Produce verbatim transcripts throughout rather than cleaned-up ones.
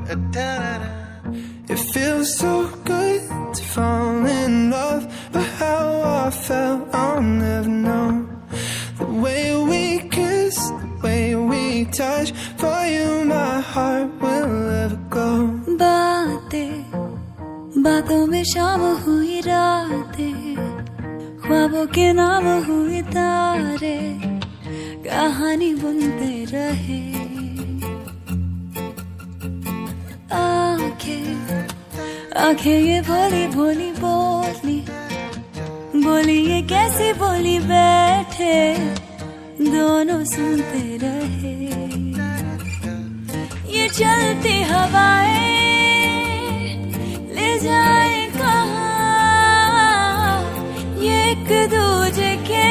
It feels so good to fall in love, but how I felt I'll never know. The way we kiss, the way we touch, for you my heart will never go. बातें बातों में शाम हुई रातें, ख्वाबों के नाम हुए तारे, कहानी बुनते रहे। आंखें आंखें ये भोली भोली बोली बोली, ये कैसी बोली, बैठे दोनों सुनते रहे। ये चलती हवाएं ले जाए कहाँ, ये एक दूजे के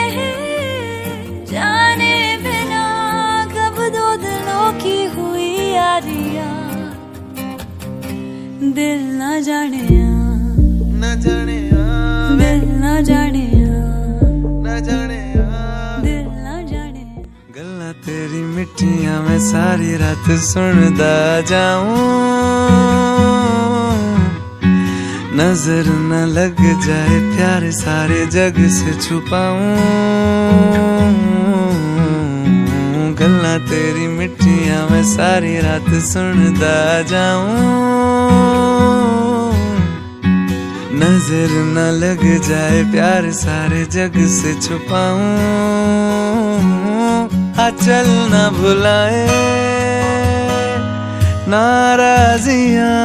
जाने बिना कब दो दिलों की हुई यारियां। दिल ना जाने न जाने दिल ना जाने न जाने दिल ना जाने। गल्ला तेरी मिठियां मैं सारी रात सुनदा जाऊं, नजर न लग जाए प्यार सारे जग से छुपाऊं। गल्ला तेरी मिठियां मैं सारी रात सुनदा जाऊं, नजर न लग जाए प्यार सारे जग से छुपाऊं। आ चल ना भुलाए नाराजियां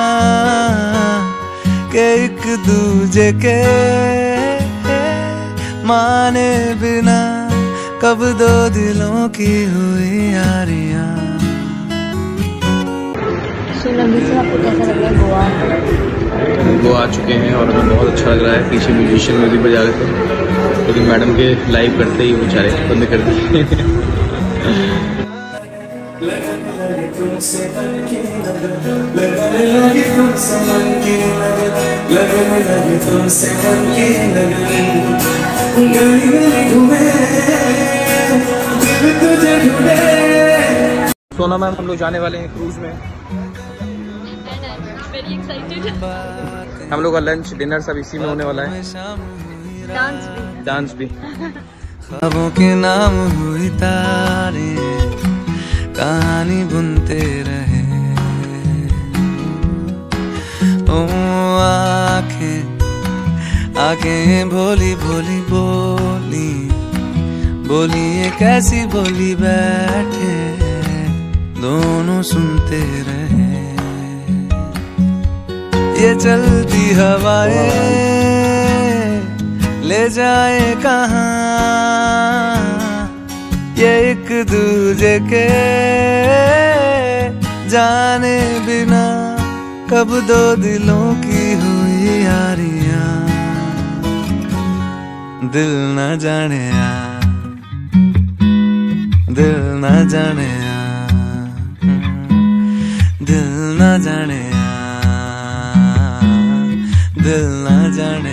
के एक दूजे के माने बिना कब दो दिलों की हुई यारियां। आपको कैसा लग रहा है गोवा? वो आ चुके हैं और हमें बहुत अच्छा लग रहा है। पीछे म्यूजिशियन म्यूजिक बजा रहे थे, लेकिन मैडम के लाइव करते ही बेचारे बंद कर दिए। सोना मैम, हम लोग जाने वाले हैं क्रूज में। हम लोग का लंच डिनर सब इसी में होने वाला है, डांस भी डांस भी। ख्वाबों के नाम हुई तारे, कहानी बुनते रहे। ओ आंखें आंखें भोली भोली बोली बोली, ये कैसी बोली, बैठे दोनों सुनते रहे। ये चलती हवाएं ले जाए कहाँ, ये एक दूजे के जाने बिना कब दो दिलों की हुई यारियां। दिल न जाने आ, दिल न जाने आ, दिल न जाने आ, दिल न जाने